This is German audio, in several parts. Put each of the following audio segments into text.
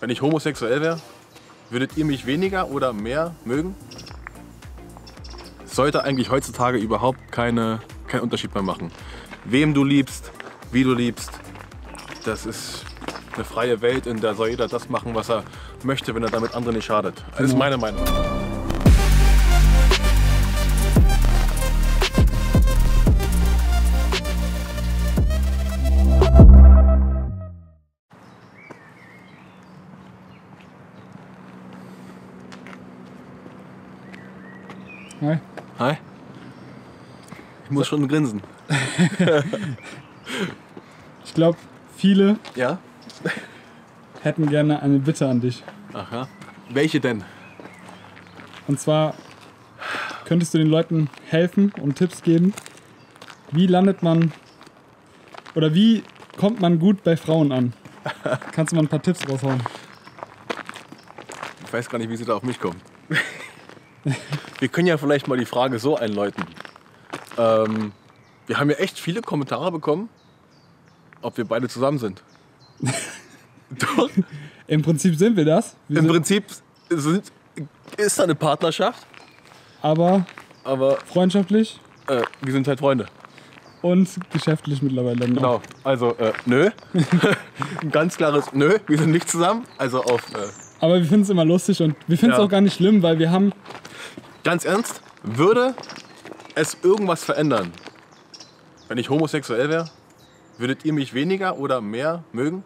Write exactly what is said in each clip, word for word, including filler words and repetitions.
Wenn ich homosexuell wäre, würdet ihr mich weniger oder mehr mögen? Sollte eigentlich heutzutage überhaupt keine, keinen Unterschied mehr machen. Wem du liebst, wie du liebst, das ist eine freie Welt, in der soll jeder das machen, was er möchte, wenn er damit anderen nicht schadet. Das ist meine Meinung. Hi. Hi. Ich muss schon grinsen. Ich glaube, viele Ja? hätten gerne eine Bitte an dich. Aha. Welche denn? Und zwar könntest du den Leuten helfen und Tipps geben, wie landet man oder wie kommt man gut bei Frauen an? Kannst du mal ein paar Tipps raushauen? Ich weiß gar nicht, wie sie da auf mich kommen. Wir können ja vielleicht mal die Frage so einläuten. Ähm, wir haben ja echt viele Kommentare bekommen, ob wir beide zusammen sind. Doch. Im Prinzip sind wir das. Wir Im sind, Prinzip sind, ist da eine Partnerschaft, aber aber freundschaftlich äh, wir sind halt Freunde. und geschäftlich mittlerweile. Dann auch. Genau. Also äh, nö. Ein ganz klares Nö. Wir sind nicht zusammen. Also auf äh, Aber wir finden es immer lustig und wir finden es Ja. auch gar nicht schlimm, weil wir haben... ganz ernst, würde es irgendwas verändern, wenn ich homosexuell wäre? Würdet ihr mich weniger oder mehr mögen?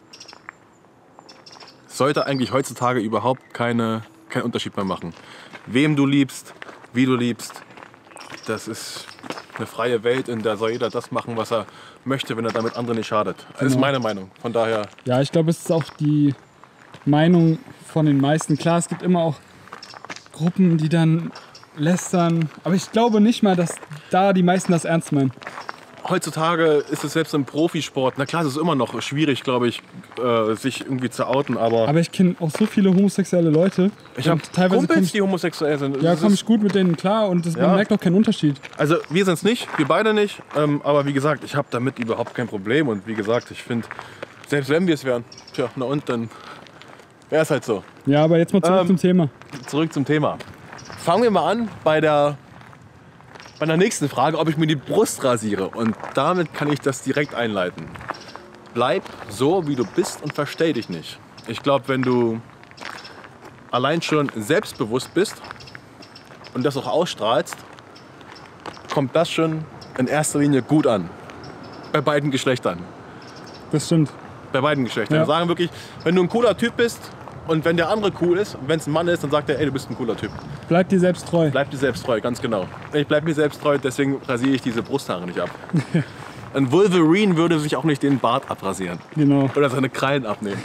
Sollte eigentlich heutzutage überhaupt keine, keinen Unterschied mehr machen. Wem du liebst, wie du liebst, das ist eine freie Welt, in der soll jeder das machen, was er möchte, wenn er damit anderen nicht schadet. Das ist Genau. meine Meinung. Von daher, Ja, ich glaube, es ist auch die Meinung von den meisten. Klar, es gibt immer auch Gruppen, die dann lästern. Aber ich glaube nicht mal, dass da die meisten das ernst meinen. heutzutage ist es selbst im Profisport, na klar, es ist immer noch schwierig, glaube ich, äh, sich irgendwie zu outen, aber, Aber ich kenne auch so viele homosexuelle Leute. ich habe und teilweise komm Kumpels, ich, die homosexuell sind. ja, Das komme ist- ich gut mit denen klar und das, Ja. man merkt auch keinen Unterschied. Also wir sind es nicht, wir beide nicht, ähm, aber wie gesagt, ich habe damit überhaupt kein Problem und wie gesagt, ich finde, selbst wenn wir es wären, tja, na und, dann wäre es halt so. Ja, aber jetzt mal zurück Ähm, zum Thema. Zurück zum Thema. Fangen wir mal an bei der, bei der nächsten Frage, ob ich mir die Brust rasiere. Und damit kann ich das direkt einleiten. Bleib so, wie du bist und verstell dich nicht. Ich glaube, wenn du allein schon selbstbewusst bist und das auch ausstrahlst, kommt das schon in erster Linie gut an. Bei beiden Geschlechtern. Das stimmt. Bei beiden Geschlechtern. Ja. Wir sagen wirklich, wenn du ein cooler Typ bist und wenn der andere cool ist, wenn es ein Mann ist, dann sagt er, ey, du bist ein cooler Typ. Bleib dir selbst treu. Bleib dir selbst treu, ganz genau. Ich bleib mir selbst treu, deswegen rasiere ich diese Brusthaare nicht ab. Ein Wolverine würde sich auch nicht den Bart abrasieren. Genau. Oder seine Krallen abnehmen.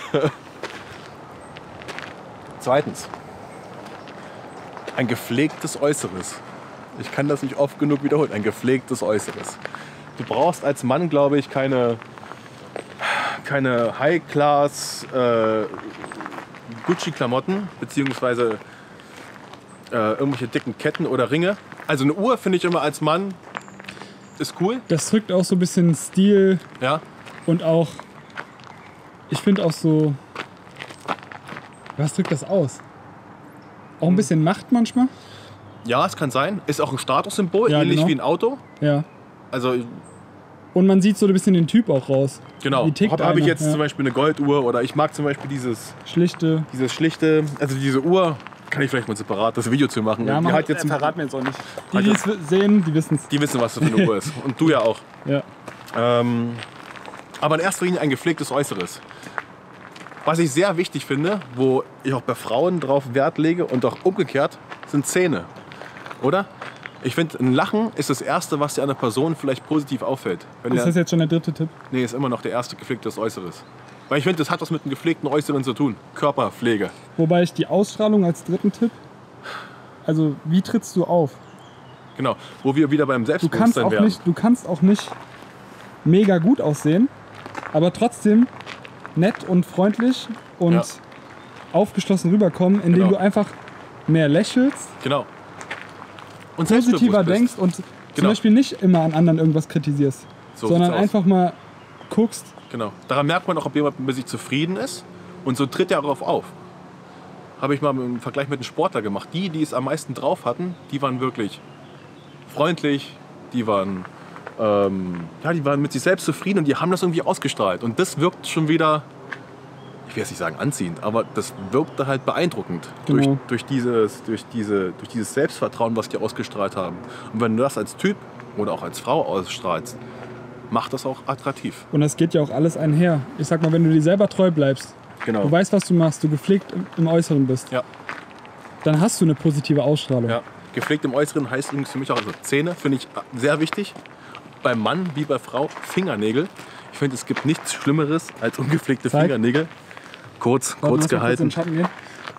Zweitens. Ein gepflegtes Äußeres. Ich kann das nicht oft genug wiederholen. Ein gepflegtes Äußeres. Du brauchst als Mann, glaube ich, keine, keine High-Class äh, Gucci-Klamotten, beziehungsweise äh, irgendwelche dicken Ketten oder Ringe. Also eine Uhr finde ich immer als Mann ist cool. Das drückt auch so ein bisschen Stil Ja. und auch, ich finde auch so, was drückt das aus? Auch ein bisschen Macht manchmal. Ja, es kann sein. Ist auch ein Statussymbol, Ja, ähnlich genau. wie ein Auto. Ja. Also Und man sieht so ein bisschen den Typ auch raus. genau. Wie tickt Habe hab ich einer, jetzt ja. zum Beispiel eine Golduhr oder ich mag zum Beispiel dieses, Schlichte. dieses schlichte, also diese Uhr, kann ich vielleicht mal separat das Video zu machen. Ja, die, man hat jetzt, verraten wir jetzt auch nicht. Die, Halt die es sehen, die wissen es. die wissen, was das für eine Uhr ist. Und du ja auch. Ja. Ähm, aber in erster Linie ein gepflegtes Äußeres. Was ich sehr wichtig finde, wo ich auch bei Frauen drauf Wert lege und auch umgekehrt, sind Zähne. Oder? Ich finde, ein Lachen ist das Erste, was dir an einer Person vielleicht positiv auffällt. Wenn Ist der, das jetzt schon der dritte Tipp? nee, ist immer noch der erste gepflegtes Äußeres. Weil ich finde, das hat was mit einem gepflegten Äußeren zu tun. Körperpflege. Wobei ich die Ausstrahlung als dritten Tipp, also wie trittst du auf? Genau. Wo wir wieder beim Du kannst Selbstbewusstsein auch werden. nicht, du kannst auch nicht mega gut aussehen, aber trotzdem nett und freundlich und Ja. aufgeschlossen rüberkommen, indem Genau. du einfach mehr lächelst, Genau. Und positiver selbstbewusst bist. denkst und zum Genau. Beispiel nicht immer an anderen irgendwas kritisierst, So sondern sieht's aus. einfach mal guckst. Genau. Daran merkt man auch, ob jemand mit sich zufrieden ist Und so tritt er darauf auf. Habe ich mal im Vergleich mit einem Sportler gemacht. Die, die es am meisten drauf hatten, die waren wirklich freundlich, die waren, ähm, ja, die waren mit sich selbst zufrieden und die haben das irgendwie ausgestrahlt. Und das wirkt schon wieder, ich will jetzt nicht sagen anziehend, aber das wirkte halt beeindruckend Genau. durch, durch, dieses, durch, diese, durch dieses Selbstvertrauen, was die ausgestrahlt haben. Und wenn du das als Typ oder auch als Frau ausstrahlst, macht das auch attraktiv. Und das geht ja auch alles einher. Ich sag mal, wenn du dir selber treu bleibst, Genau. du weißt, was du machst, du gepflegt im, im Äußeren bist, Ja. dann hast du eine positive Ausstrahlung. Ja. Gepflegt im Äußeren heißt übrigens für mich auch, also Zähne finde ich sehr wichtig. Beim Mann wie bei Frau Fingernägel. Ich finde, es gibt nichts Schlimmeres als ungepflegte Zeig. Fingernägel. Kurz, Warte, kurz lass mal gehalten. in den Schatten gehen.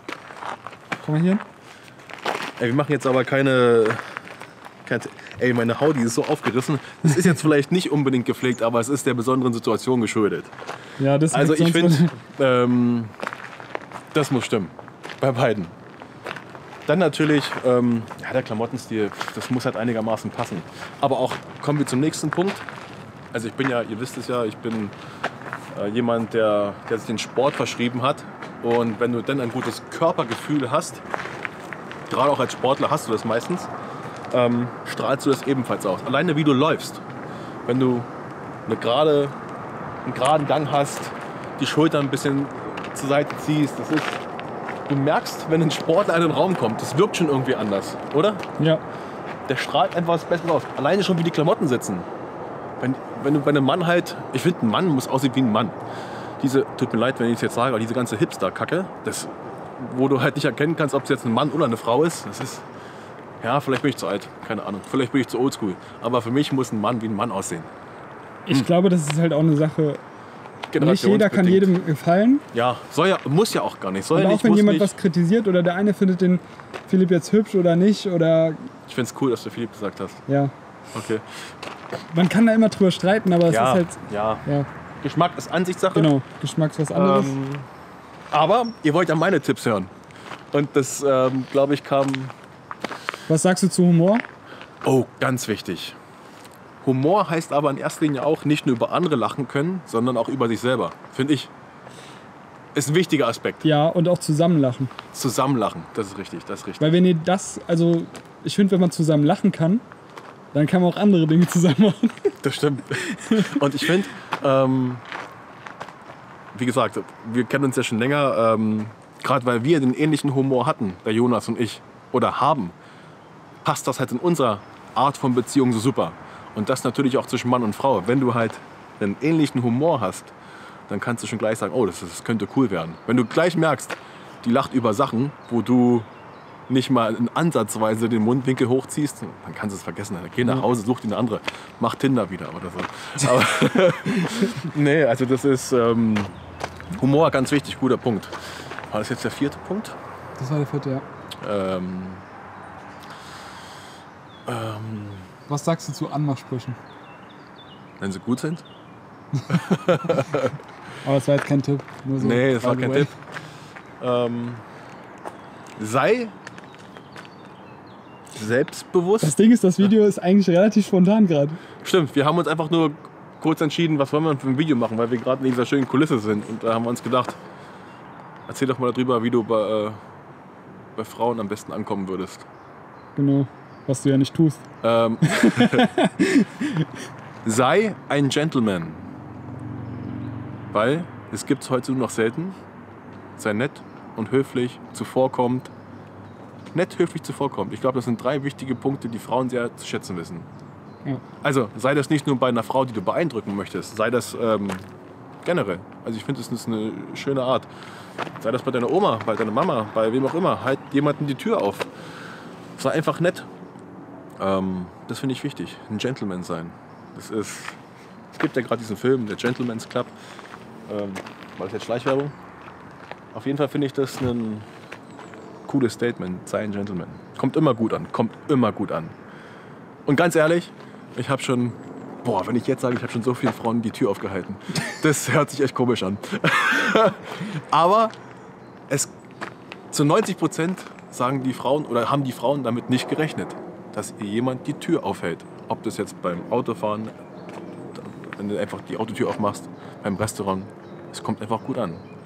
Komm mal hier hin. Ey, wir machen jetzt aber keine, keine... Ey, meine Haut, die ist so aufgerissen. Das ist jetzt vielleicht nicht unbedingt gepflegt, aber es ist der besonderen Situation geschuldet. Ja, das Also liegt ich sonst- finde, ähm, das muss stimmen. Bei beiden. Dann natürlich, ähm, ja, der Klamottenstil, das muss halt einigermaßen passen. Aber auch, kommen wir zum nächsten Punkt. Also ich bin ja, ihr wisst es ja, ich bin äh, jemand, der, der sich den Sport verschrieben hat. Und wenn du dann ein gutes Körpergefühl hast, gerade auch als Sportler hast du das meistens, ähm, strahlst du das ebenfalls aus. Alleine wie du läufst. Wenn du eine gerade, einen geraden Gang hast, die Schultern ein bisschen zur Seite ziehst, das ist... Du merkst, wenn ein Sportler in den Raum kommt, das wirkt schon irgendwie anders, oder? Ja, Der strahlt einfach was Besseres aus. Alleine schon, wie die Klamotten sitzen. Wenn, wenn du bei einem Mann halt, ich finde, ein Mann muss aussehen wie ein Mann. Diese, tut mir leid, wenn ich es jetzt sage, aber diese ganze Hipster-Kacke, das, wo du halt nicht erkennen kannst, ob es jetzt ein Mann oder eine Frau ist, das ist, ja, vielleicht bin ich zu alt, keine Ahnung, vielleicht bin ich zu oldschool. Aber für mich muss ein Mann wie ein Mann aussehen. ich Hm. glaube, das ist halt auch eine Sache. Nicht jeder kann Generationsbedingt. jedem gefallen. Ja, soll ja, muss ja auch gar nicht. Soll Und ja auch nicht, wenn muss jemand nicht. was kritisiert oder der eine findet den Philipp jetzt hübsch oder nicht oder Ich finde es cool, dass du Philipp gesagt hast. ja, Okay. man kann da immer drüber streiten, aber es Ja, ist halt ja. ja, Geschmack ist Ansichtssache. genau, Geschmack ist was anderes. Ähm, aber ihr wollt ja meine Tipps hören. Und das, ähm, glaube ich, kam... Was sagst du zu Humor? Oh, ganz wichtig. Humor heißt aber in erster Linie auch nicht nur über andere lachen können, sondern auch über sich selber. Finde ich. Ist ein wichtiger Aspekt. Ja, und auch zusammen lachen. Zusammenlachen, das ist richtig, das ist richtig. Weil wenn ihr das, also ich finde, wenn man zusammen lachen kann, dann kann man auch andere Dinge zusammen machen. Das stimmt. Und ich finde, ähm, wie gesagt, wir kennen uns ja schon länger, ähm, gerade weil wir den ähnlichen Humor hatten, der Jonas und ich, oder haben, passt das halt in unserer Art von Beziehung so super. Und das natürlich auch zwischen Mann und Frau. Wenn du halt einen ähnlichen Humor hast, dann kannst du schon gleich sagen, oh, das, das könnte cool werden. Wenn du gleich merkst, die lacht über Sachen, wo du nicht mal in ansatzweise den Mundwinkel hochziehst, dann kannst du es vergessen. Dann geh nach Hause, such dir eine andere, mach Tinder wieder oder so. Aber nee, also das ist ähm, Humor, ganz wichtig, guter Punkt. War das jetzt der vierte Punkt? Das war der vierte, ja. Ähm, ähm, Was sagst du zu Anmachsprüchen? wenn sie gut sind? Aber das war jetzt kein Tipp. Nur so Nee, das by war the kein way. Tipp. Ähm, sei selbstbewusst. Das Ding ist, das Video ist eigentlich relativ spontan gerade. Stimmt, wir haben uns einfach nur kurz entschieden, was wollen wir für ein Video machen, weil wir gerade in dieser schönen Kulisse sind. Und da haben wir uns gedacht, erzähl doch mal darüber, wie du bei, äh, bei Frauen am besten ankommen würdest. Genau, was du ja nicht tust. Ähm, sei ein Gentleman. Weil es gibt es heute nur noch selten. Sei nett und höflich, zuvorkommend. Nett, höflich, zuvorkommend. Ich glaube, das sind drei wichtige Punkte, die Frauen sehr zu schätzen wissen. Ja. Also sei das nicht nur bei einer Frau, die du beeindrucken möchtest, sei das ähm, generell. Also ich finde, das ist eine schöne Art. Sei das bei deiner Oma, bei deiner Mama, bei wem auch immer. Halt jemandem die Tür auf. Sei einfach nett. Ähm, das finde ich wichtig. Ein Gentleman sein. Das ist, es gibt ja gerade diesen Film, der Gentleman's Club. Ähm, war das jetzt Schleichwerbung? Auf jeden Fall finde ich das ein cooles Statement. Sei ein Gentleman. Kommt immer gut an. Kommt immer gut an. Und ganz ehrlich, ich habe schon, boah, wenn ich jetzt sage, ich habe schon so vielen Frauen die Tür aufgehalten. Das hört sich echt komisch an. Aber es, zu neunzig Prozent sagen die Frauen oder haben die Frauen damit nicht gerechnet, dass ihr jemand die Tür aufhält. Ob das jetzt beim Autofahren, wenn du einfach die Autotür aufmachst, beim Restaurant, es kommt einfach gut an.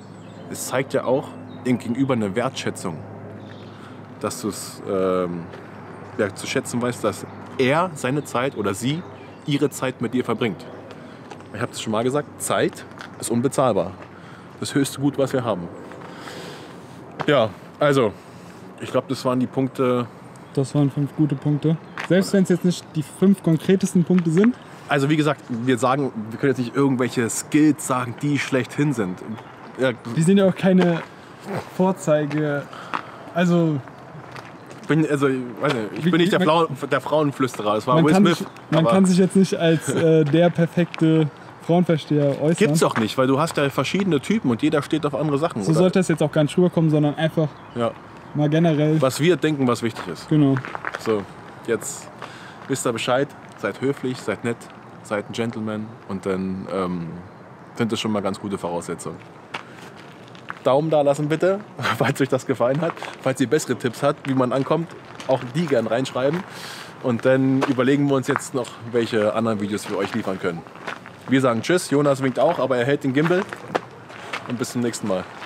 es zeigt ja auch dem Gegenüber eine Wertschätzung. Dass du es ähm, ja, zu schätzen weißt, dass er seine Zeit oder sie ihre Zeit mit dir verbringt. Ich habe es schon mal gesagt, Zeit ist unbezahlbar. Das höchste Gut, was wir haben. Ja, also, ich glaube, das waren die Punkte. Das waren fünf gute Punkte. Selbst wenn es jetzt nicht die fünf konkretesten Punkte sind. Also wie gesagt, wir sagen, wir können jetzt nicht irgendwelche Skills sagen, die schlechthin sind. Ja, Die sind ja auch keine Vorzeige. Also, ich bin, also, ich weiß nicht, ich Wie- bin nicht der, man- Flau, der Frauenflüsterer. Das war man, Will kann Smith. sich, man aber kann sich jetzt nicht als äh, der perfekte Frauenversteher äußern. gibt's doch nicht, weil du hast ja verschiedene Typen und jeder steht auf andere Sachen. So oder? sollte das jetzt auch gar nicht rüberkommen, sondern einfach Ja. mal generell. Was wir denken, was wichtig ist. Genau. So, jetzt wisst ihr Bescheid. Seid höflich, seid nett, seid ein Gentleman und dann ähm, sind das schon mal ganz gute Voraussetzungen. Daumen da lassen bitte, falls euch das gefallen hat. Falls ihr bessere Tipps habt, wie man ankommt, auch die gern reinschreiben. Und dann überlegen wir uns jetzt noch, welche anderen Videos wir euch liefern können. Wir sagen Tschüss, Jonas winkt auch, aber er hält den Gimbal. Und bis zum nächsten Mal.